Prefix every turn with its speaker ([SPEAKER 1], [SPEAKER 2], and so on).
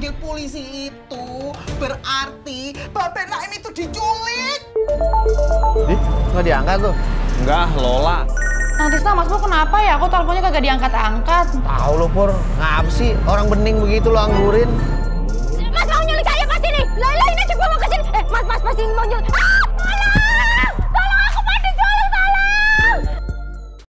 [SPEAKER 1] manggil polisi itu berarti Babe Naim itu diculik.
[SPEAKER 2] Ih, nggak diangkat tuh?
[SPEAKER 3] Enggak, Lola.
[SPEAKER 4] Kang Tisna, Mas Pur kenapa ya? Aku teleponnya kagak diangkat-angkat.
[SPEAKER 2] Tahu lo Pur, ngapa sih orang bening begitu lo anggurin?
[SPEAKER 5] Mas mau nyulik saya pasti nih. Lah ini aja gua mau kesini. Mas pasti mau nyulik.